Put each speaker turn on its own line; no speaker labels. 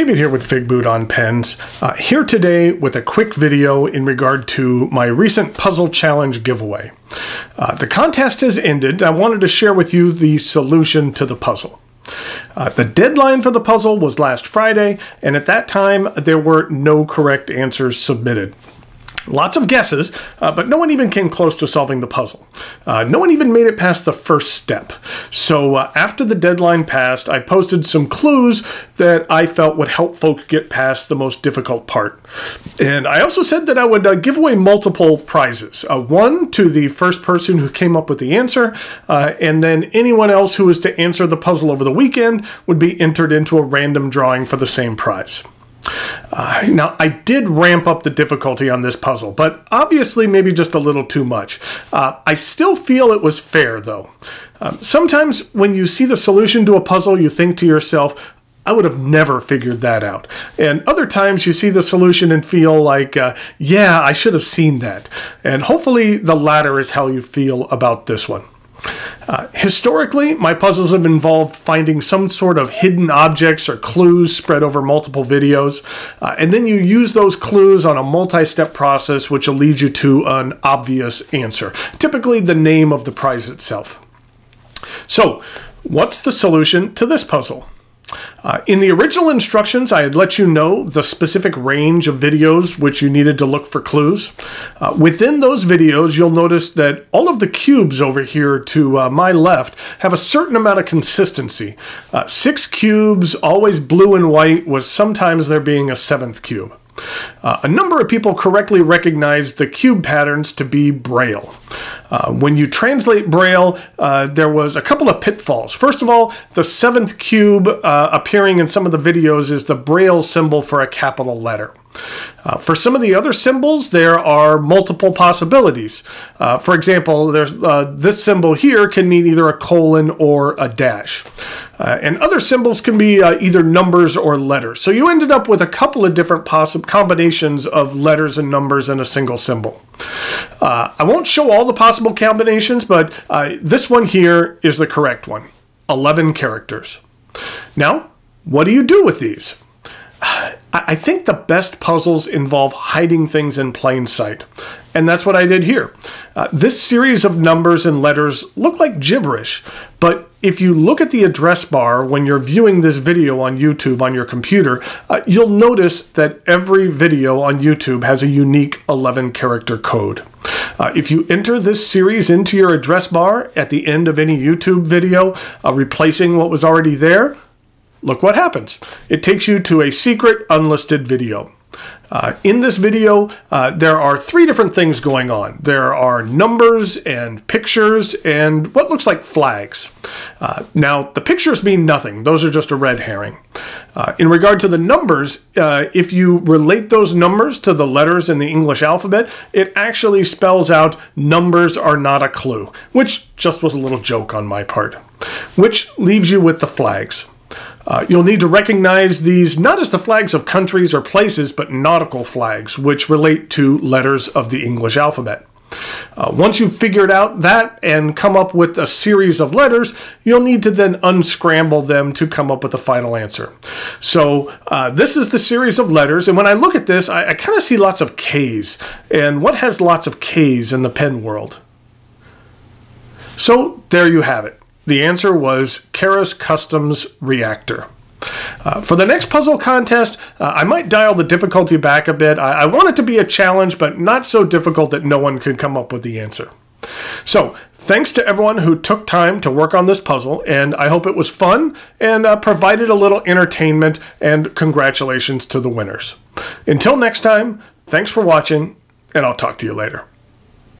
David here with Figboot on Pens, here today with a quick video in regard to my recent puzzle challenge giveaway. The contest has ended. I wanted to share with you the solution to the puzzle. The deadline for the puzzle was last Friday, and at that time there were no correct answers submitted. Lots of guesses, but no one even came close to solving the puzzle. No one even made it past the first step. So after the deadline passed, I posted some clues that I felt would help folks get past the most difficult part. And I also said that I would give away multiple prizes. One to the first person who came up with the answer, and then anyone else who was to answer the puzzle over the weekend would be entered into a random drawing for the same prize. Now, I did ramp up the difficulty on this puzzle, but obviously maybe just a little too much. I still feel it was fair, though. Sometimes when you see the solution to a puzzle, you think to yourself, I would have never figured that out. And other times you see the solution and feel like, yeah, I should have seen that. And hopefully the latter is how you feel about this one. Historically, my puzzles have involved finding some sort of hidden objects or clues spread over multiple videos, and then you use those clues on a multi-step process which will lead you to an obvious answer, typically the name of the prize itself. So, what's the solution to this puzzle? In the original instructions, I had let you know the specific range of videos which you needed to look for clues. Within those videos, you'll notice that all of the cubes over here to my left have a certain amount of consistency. 6 cubes, always blue and white, with sometimes there being a 7th cube. A number of people correctly recognize the cube patterns to be Braille. When you translate Braille, there was a couple of pitfalls. First of all, the 7th cube appearing in some of the videos is the Braille symbol for a capital letter. For some of the other symbols, there are multiple possibilities. For example, there's this symbol here can mean either a colon or a dash. And other symbols can be either numbers or letters. So you ended up with a couple of different combinations of letters and numbers in a single symbol. I won't show all the possible combinations, but this one here is the correct one. 11 characters. Now, what do you do with these? I think the best puzzles involve hiding things in plain sight, and that's what I did here. This series of numbers and letters look like gibberish, but if you look at the address bar when you're viewing this video on YouTube on your computer, you'll notice that every video on YouTube has a unique 11-character code. If you enter this series into your address bar at the end of any YouTube video, replacing what was already there, look what happens. It takes you to a secret unlisted video. In this video, there are 3 different things going on. There are numbers and pictures and what looks like flags. Now, the pictures mean nothing. Those are just a red herring. In regard to the numbers, if you relate those numbers to the letters in the English alphabet, it actually spells out numbers are not a clue, which just was a little joke on my part. Which leaves you with the flags. You'll need to recognize these not as the flags of countries or places, but nautical flags, which relate to letters of the English alphabet. Once you've figured out that and come up with a series of letters, you'll need to then unscramble them to come up with the final answer. So this is the series of letters, and when I look at this, I kind of see lots of K's. And what has lots of K's in the pen world? So there you have it. The answer was Keras Customs Reactor. For the next puzzle contest, I might dial the difficulty back a bit. I want it to be a challenge, but not so difficult that no one can come up with the answer. So, thanks to everyone who took time to work on this puzzle, and I hope it was fun and provided a little entertainment, and congratulations to the winners. Until next time, thanks for watching, and I'll talk to you later.